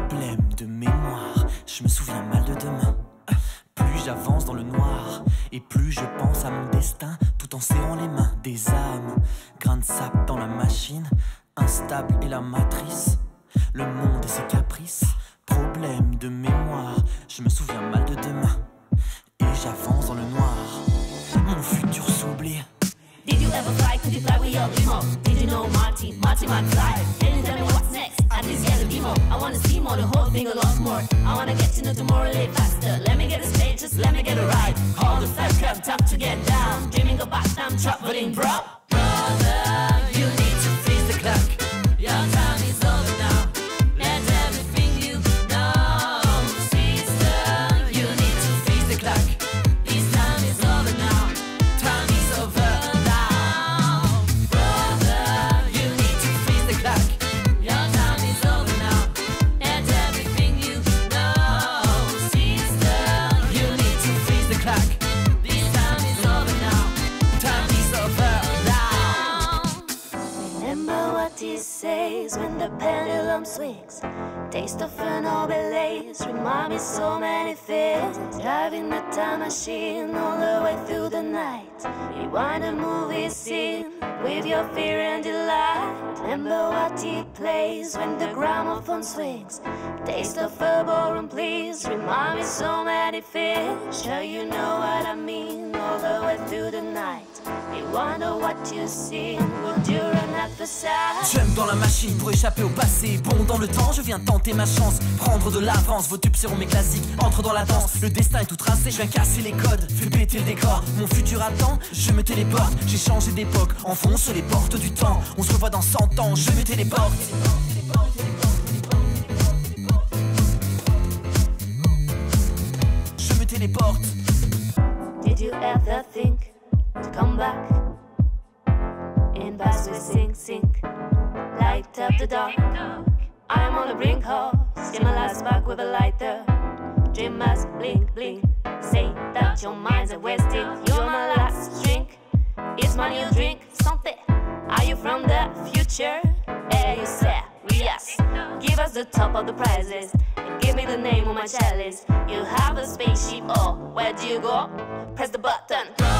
Problème de mémoire, je me souviens mal de demain. Plus j'avance dans le noir, et plus je pense à mon destin, tout en serrant les mains des âmes. Grain de sable dans la machine, instable est la matrice. Le monde et ses caprices, problème de mémoire, je me souviens mal de demain, et j'avance dans le noir. Mon futur s'oublie. Did you ever fly? Could you fly with your limo? Did you know Marty might fly? Can you tell me what's next? I just get a demo. I wanna see more, the whole thing a lot more. I wanna get to know tomorrow a little faster. Let me get a stage, just let me get a ride. All the flash crap, time to get down. Dreaming about time traveling, bro. Brother, you need to freeze the clock. Your time is over now. Let everything you know. Sister, you need to freeze the clock. This time is over now. Time is over. When the pendulum swings, taste of an obelisk, remind me so many things. Driving the time machine all the way through the night. Rewind a movie scene with your fear and delight. Remember what it plays when the gramophone swings. Taste of a ballroom, please. Remind me so many things. Sure you know what I mean. All the way through the night. You wonder what you see. Would you run at the side? Jump dans la machine pour échapper au passé. Bon dans le temps, je viens tenter ma chance. Prendre de l'avance, vos tubes seront mes classiques. Entre dans la danse, le destin est tout tracé. Je viens casser les codes, fais péter le décor. Mon futur attend, je me téléporte. J'ai changé d'époque, enfonce les portes du temps. On se revoit dans 100 ans, je me téléporte. Je me téléporte. Did you ever think to come back? In past we sink, light up the dark. I'm on the brink of, see my last spark with a lighter. Dreamers blink, blink, say that your mind's are wasted. You're my last drink, it's my new drink. Something, are you from the future? Hey, you say, yes. Give us the top of the prizes, and give me the name of my chalice. You have a spaceship, oh, where do you go? Press the button.